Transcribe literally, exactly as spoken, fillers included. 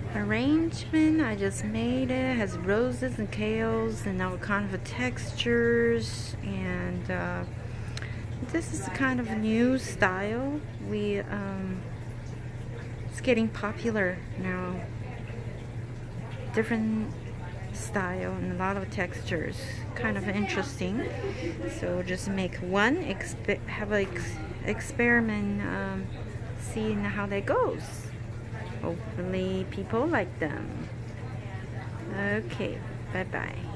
arrangement I just made. It has roses and kales and all kind of textures, and uh, this is kind of a new style. We um, it's getting popular now. Different style and a lot of textures, kind of interesting. So just make one, exp have a ex experiment, um, seeing how that goes. Hopefully people like them. Okay, bye bye.